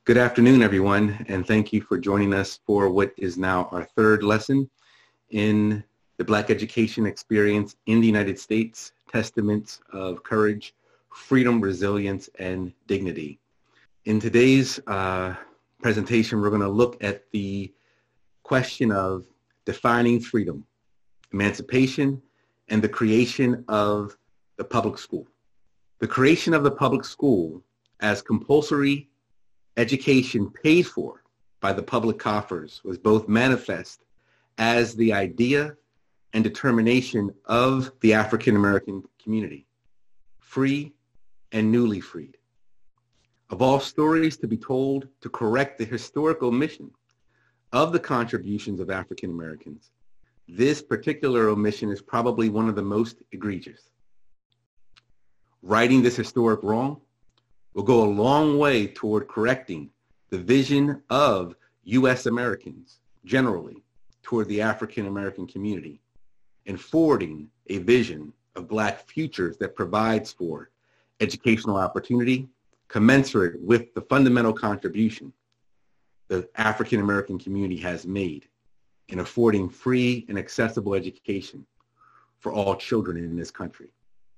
Good afternoon, everyone, and thank you for joining us for what is now our third lesson in the Black education experience in the United States, Testaments of Courage, Freedom, Resilience, and Dignity. In today's presentation, we're going to look at the question of defining freedom, emancipation, and the creation of the public school. The creation of the public school as compulsory education paid for by the public coffers was both manifest as the idea and determination of the African American community, free and newly freed. Of all stories to be told to correct the historical omission of the contributions of African Americans, this particular omission is probably one of the most egregious. Righting this historic wrong will go a long way toward correcting the vision of U.S. Americans generally toward the African American community and forwarding a vision of Black futures that provides for educational opportunity commensurate with the fundamental contribution the African American community has made in affording free and accessible education for all children in this country.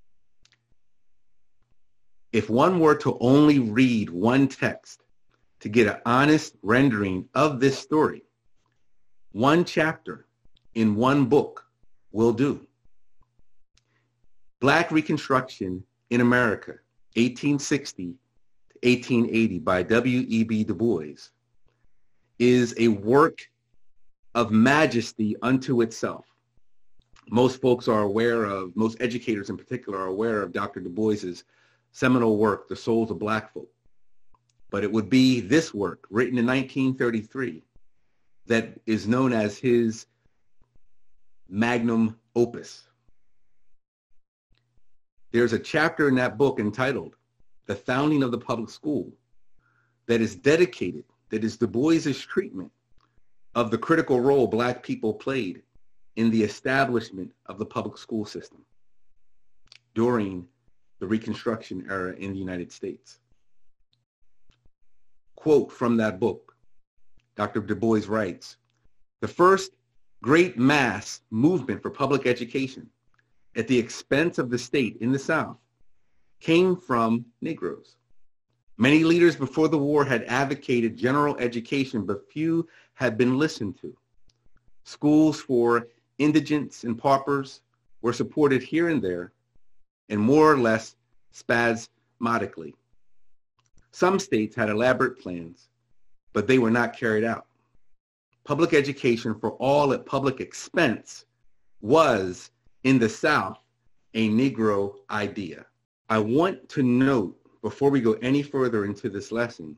If one were to only read one text to get an honest rendering of this story, one chapter in one book will do. Black Reconstruction in America, 1860 to 1880 by W.E.B. Du Bois, is a work of majesty unto itself. Most folks are aware of, most educators in particular are aware of Dr. Du Bois's seminal work, The Souls of Black Folk. But it would be this work, written in 1933, that is known as his magnum opus. There's a chapter in that book entitled The Founding of the Public School that is dedicated, that is Du Bois's treatment of the critical role Black people played in the establishment of the public school system during the Reconstruction era in the United States. Quote from that book, Dr. Du Bois writes, "The first great mass movement for public education at the expense of the state in the South came from Negroes. Many leaders before the war had advocated general education, but few had been listened to. Schools for indigents and paupers were supported here and there, and more or less spasmodically. Some states had elaborate plans, but they were not carried out. Public education for all at public expense was, in the South, a Negro idea." I want to note, before we go any further into this lesson,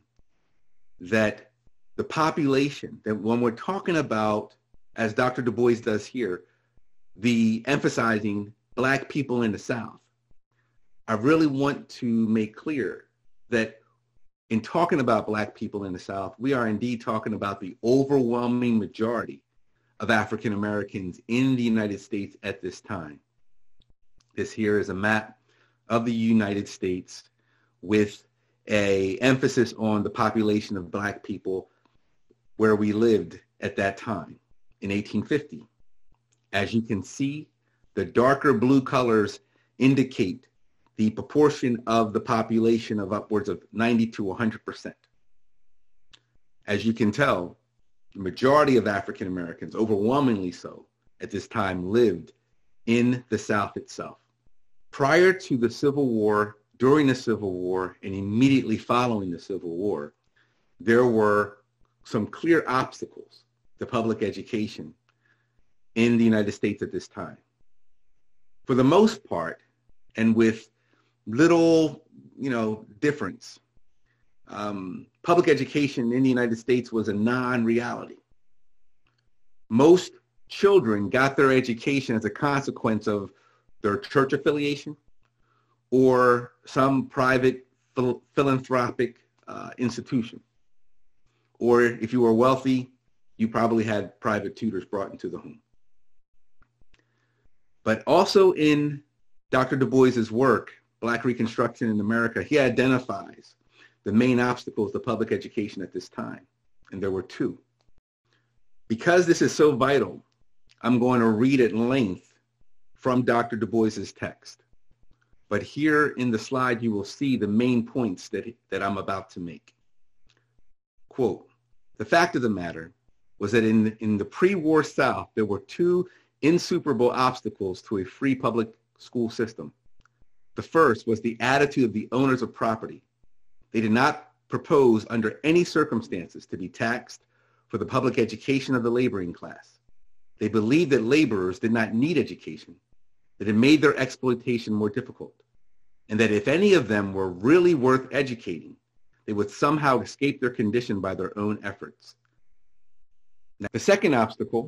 that the population, that when we're talking about, as Dr. Du Bois does here, the emphasizing Black people in the South, I really want to make clear that in talking about Black people in the South, we are indeed talking about the overwhelming majority of African Americans in the United States at this time. This here is a map of the United States with an emphasis on the population of Black people where we lived at that time in 1850. As you can see, the darker blue colors indicate the proportion of the population of upwards of 90 to 100%. As you can tell, the majority of African Americans, overwhelmingly so at this time, lived in the South itself. Prior to the Civil War, during the Civil War, and immediately following the Civil War, there were some clear obstacles to public education in the United States at this time. For the most part, and with little, difference, public education in the United States was a non-reality. Most children got their education as a consequence of their church affiliation or some private philanthropic institution. Or if you were wealthy, you probably had private tutors brought into the home. But also in Dr. Du Bois's work, Black Reconstruction in America, he identifies the main obstacles to public education at this time, and there were two. Because this is so vital, I'm going to read at length from Dr. Du Bois's text. But here in the slide, you will see the main points that I'm about to make. Quote, the fact of the matter was that in the pre-war South, there were two insuperable obstacles to a free public school system. The first was the attitude of the owners of property. They did not propose under any circumstances to be taxed for the public education of the laboring class. They believed that laborers did not need education, that it made their exploitation more difficult, and that if any of them were really worth educating, they would somehow escape their condition by their own efforts. Now, the second obstacle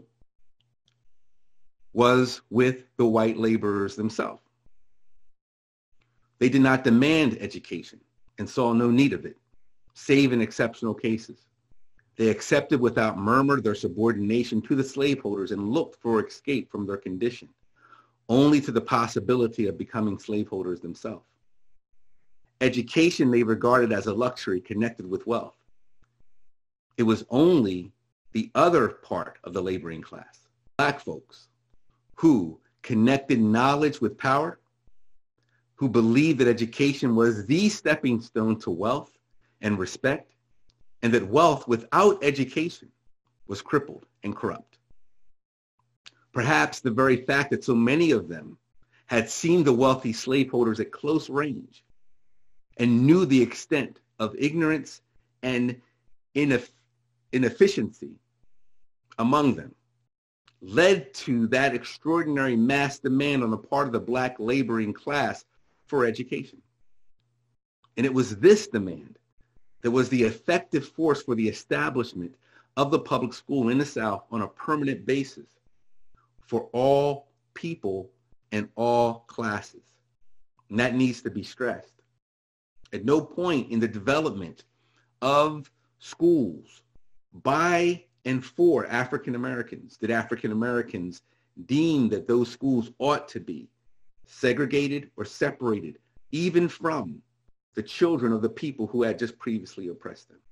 was with the white laborers themselves. They did not demand education and saw no need of it, save in exceptional cases. They accepted without murmur their subordination to the slaveholders and looked for escape from their condition, only to the possibility of becoming slaveholders themselves. Education they regarded as a luxury connected with wealth. It was only the other part of the laboring class, Black folks, who connected knowledge with power, who believed that education was the stepping stone to wealth and respect, and that wealth without education was crippled and corrupt. Perhaps the very fact that so many of them had seen the wealthy slaveholders at close range and knew the extent of ignorance and inefficiency among them led to that extraordinary mass demand on the part of the Black laboring class for education. And it was this demand that was the effective force for the establishment of the public school in the South on a permanent basis for all people and all classes. And that needs to be stressed. At no point in the development of schools by and for African Americans did African Americans deem that those schools ought to be segregated or separated, even from the children of the people who had just previously oppressed them.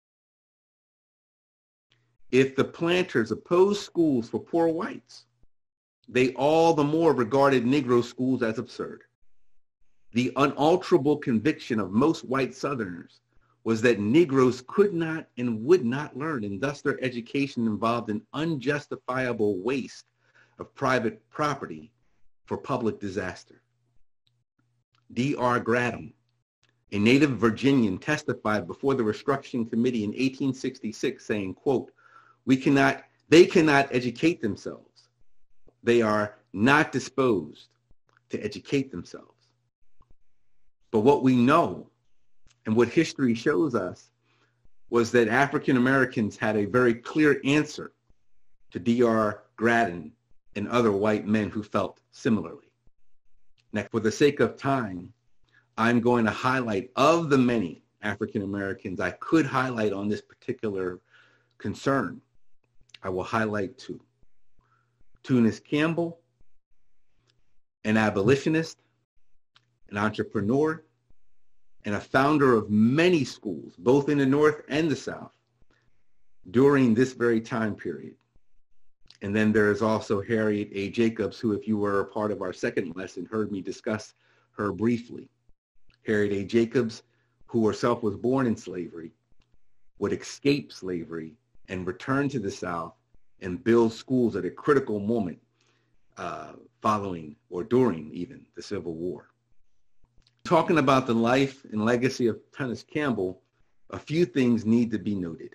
If the planters opposed schools for poor whites, they all the more regarded Negro schools as absurd. The unalterable conviction of most white Southerners was that Negroes could not and would not learn, and thus their education involved an unjustifiable waste of private property for public disaster. D.R. Gradam, a native Virginian, testified before the Restructuring Committee in 1866 saying, quote, they cannot educate themselves. They are not disposed to educate themselves. But what we know and what history shows us was that African Americans had a very clear answer to D.R. Gradam and other white men who felt similarly. Now, for the sake of time, I'm going to highlight, of the many African Americans I could highlight on this particular concern, I will highlight two. Tunis Campbell, an abolitionist, an entrepreneur, and a founder of many schools, both in the North and the South, during this very time period. And then there is also Harriet A. Jacobs, who, if you were a part of our second lesson, heard me discuss her briefly. Harriet A. Jacobs, who herself was born in slavery, would escape slavery and return to the South and build schools at a critical moment following or during even the Civil War. Talking about the life and legacy of Tunis Campbell, a few things need to be noted.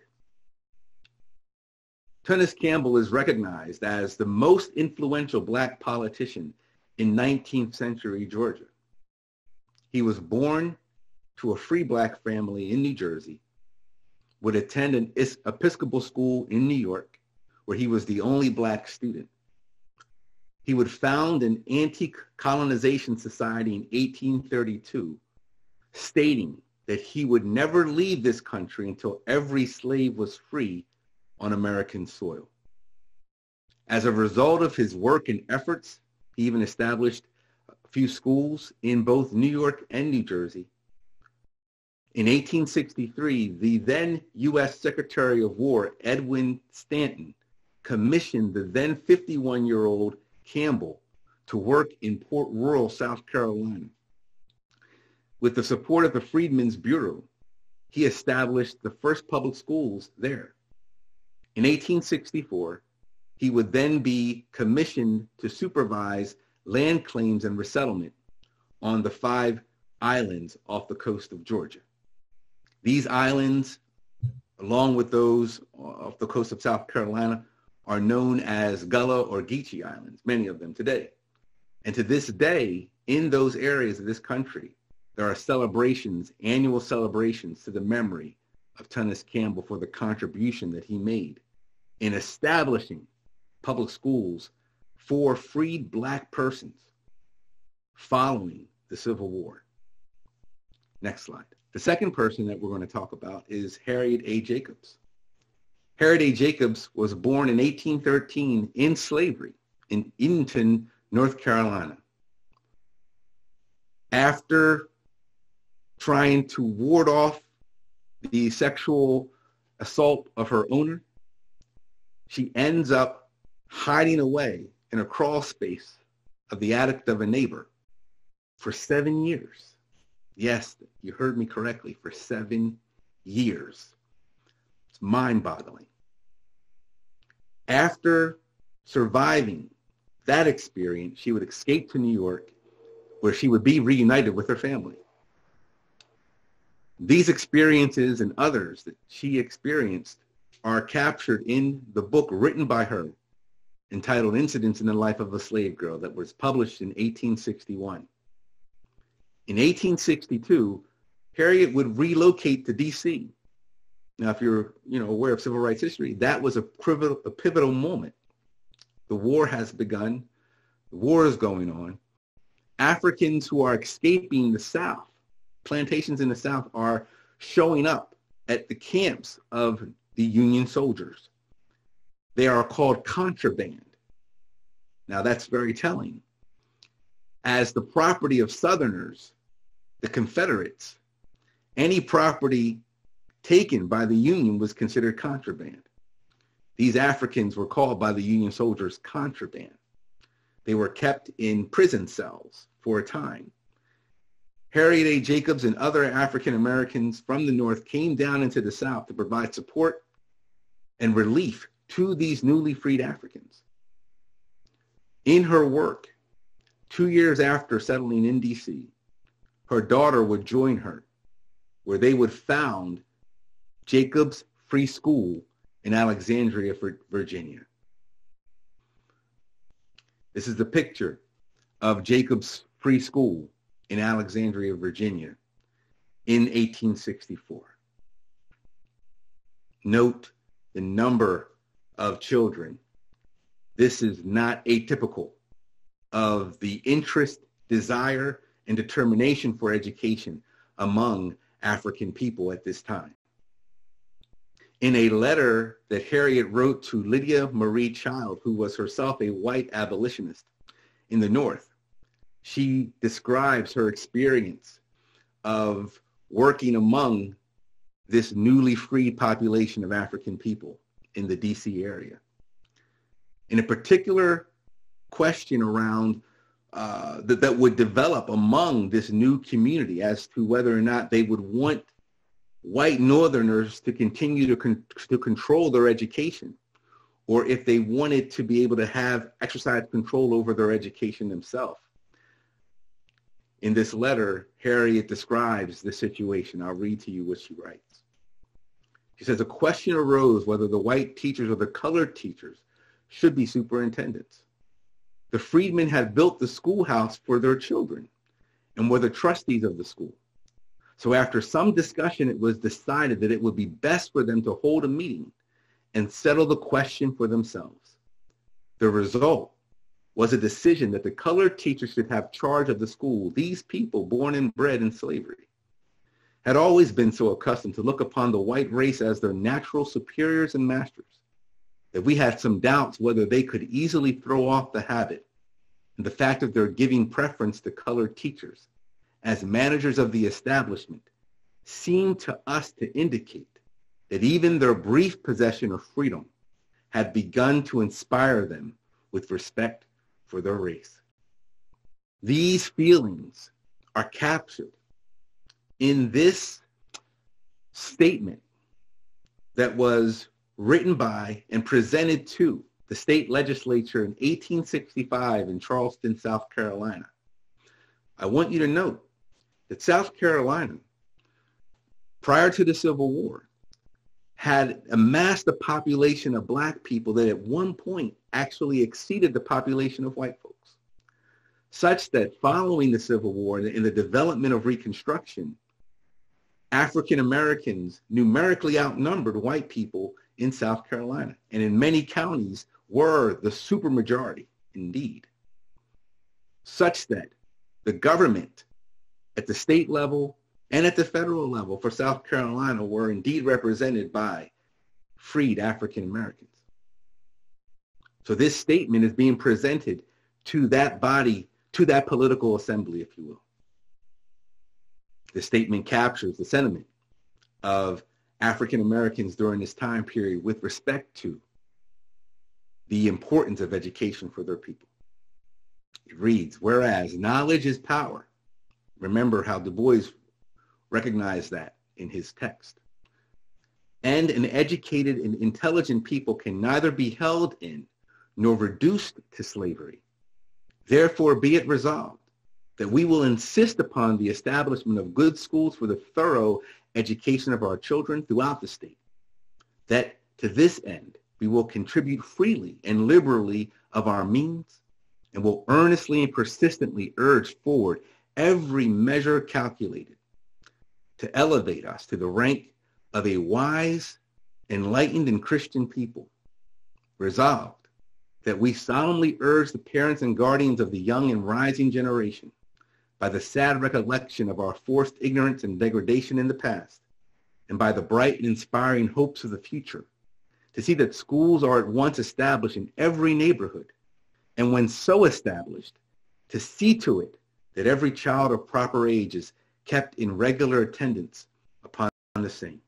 Tunis Campbell is recognized as the most influential Black politician in 19th century Georgia. He was born to a free Black family in New Jersey, would attend an Episcopal school in New York, where he was the only Black student. He would found an anti-colonization society in 1832, stating that he would never leave this country until every slave was free on American soil. As a result of his work and efforts, he even established a few schools in both New York and New Jersey. In 1863, the then U.S. Secretary of War, Edwin Stanton, commissioned the then 51-year-old Campbell to work in Port Royal, South Carolina. With the support of the Freedmen's Bureau, he established the first public schools there. In 1864, he would then be commissioned to supervise land claims and resettlement on the 5 islands off the coast of Georgia. These islands, along with those off the coast of South Carolina, are known as Gullah or Geechee Islands, many of them today. And to this day, in those areas of this country, there are celebrations, annual celebrations to the memory of Tunis Campbell for the contribution that he made in establishing public schools for freed Black persons following the Civil War. Next slide. The second person that we're going to talk about is Harriet A. Jacobs. Harriet A. Jacobs was born in 1813 in slavery in Edenton, North Carolina. After trying to ward off the sexual assault of her owner, she ends up hiding away in a crawl space of the attic of a neighbor for 7 years. Yes, you heard me correctly, for 7 years. It's mind-boggling. After surviving that experience, she would escape to New York, where she would be reunited with her family. These experiences and others that she experienced are captured in the book written by her entitled Incidents in the Life of a Slave Girl that was published in 1861. In 1862, Harriet would relocate to D.C. Now, if you're aware of civil rights history, that was a pivotal moment. The war has begun. The war is going on. Africans who are escaping the South, plantations in the South, are showing up at the camps of the Union soldiers. They are called contraband. Now, that's very telling. As the property of Southerners, the Confederates, any property taken by the Union was considered contraband. These Africans were called by the Union soldiers contraband. They were kept in prison cells for a time. Harriet A. Jacobs and other African Americans from the North came down into the South to provide support and relief to these newly freed Africans. In her work, 2 years after settling in D.C., her daughter would join her, where they would found Jacobs Free School in Alexandria, Virginia. This is the picture of Jacobs Free School in Alexandria, Virginia in 1864. Note the number of children. This is not atypical of the interest, desire, and determination for education among African people at this time. In a letter that Harriet wrote to Lydia Marie Child, who was herself a white abolitionist in the North, she describes her experience of working among this newly freed population of African people in the DC area. In a particular question around that would develop among this new community as to whether or not they would want white Northerners to continue to control their education, or if they wanted to be able to exercise control over their education themselves. In this letter, Harriet describes the situation. I'll read to you what she writes. She says, a question arose whether the white teachers or the colored teachers should be superintendents. The freedmen had built the schoolhouse for their children and were the trustees of the school. So after some discussion, it was decided that it would be best for them to hold a meeting and settle the question for themselves. The result was a decision that the colored teachers should have charge of the school. These people, born and bred in slavery, had always been so accustomed to look upon the white race as their natural superiors and masters that we had some doubts whether they could easily throw off the habit and the fact of their giving preference to colored teachers as managers of the establishment seem to us to indicate that even their brief possession of freedom had begun to inspire them with respect for their race. These feelings are captured in this statement that was written by and presented to the state legislature in 1865 in Charleston, South Carolina. I want you to note that South Carolina, prior to the Civil War, had amassed a population of black people that at one point actually exceeded the population of white folks, such that following the Civil War and the development of Reconstruction, African Americans numerically outnumbered white people in South Carolina, and in many counties were the supermajority indeed, such that the government at the state level and at the federal level for South Carolina were indeed represented by freed African Americans. So this statement is being presented to that body, to that political assembly, if you will. The statement captures the sentiment of African Americans during this time period with respect to the importance of education for their people. It reads, whereas knowledge is power. Remember how Du Bois recognized that in his text. And an educated and intelligent people can neither be held in nor reduced to slavery. Therefore, be it resolved that we will insist upon the establishment of good schools for the thorough education of our children throughout the state, that to this end we will contribute freely and liberally of our means, and will earnestly and persistently urge forward every measure calculated to elevate us to the rank of a wise, enlightened, and Christian people, resolved that we solemnly urge the parents and guardians of the young and rising generation, by the sad recollection of our forced ignorance and degradation in the past, and by the bright and inspiring hopes of the future, to see that schools are at once established in every neighborhood, and when so established, to see to it that every child of proper age is kept in regular attendance upon the same.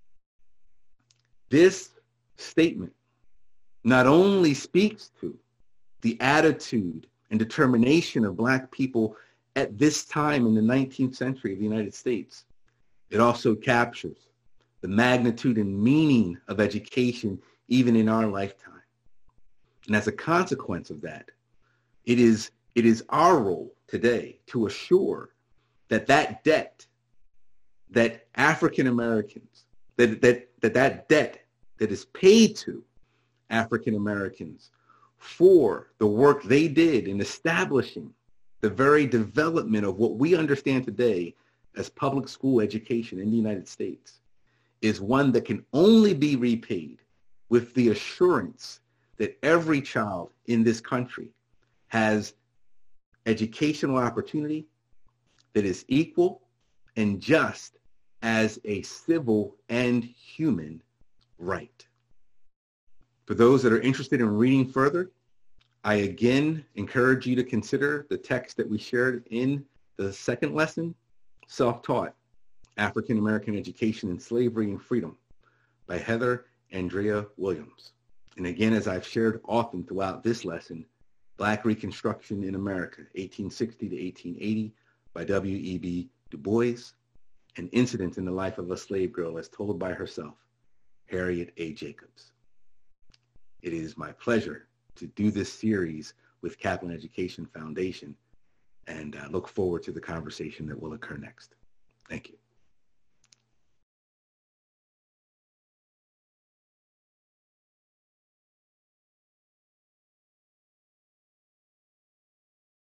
This statement not only speaks to the attitude and determination of black people at this time in the 19th century of the United States, it also captures the magnitude and meaning of education even in our lifetime. And as a consequence of that, it is our role today to assure that that debt that African Americans, that debt that is paid to African Americans for the work they did in establishing the very development of what we understand today as public school education in the United States, is one that can only be repaid with the assurance that every child in this country has educational opportunity that is equal and just as a civil and human right. For those that are interested in reading further, I again encourage you to consider the text that we shared in the second lesson, Self-Taught, African American Education in Slavery and Freedom by Heather Andrea Williams. And again, as I've shared often throughout this lesson, Black Reconstruction in America, 1860 to 1880 by W.E.B. Du Bois, an incident in the life of a slave girl as told by herself, Harriet A. Jacobs. It is my pleasure to do this series with Kaplan Education Foundation, and I look forward to the conversation that will occur next. Thank you.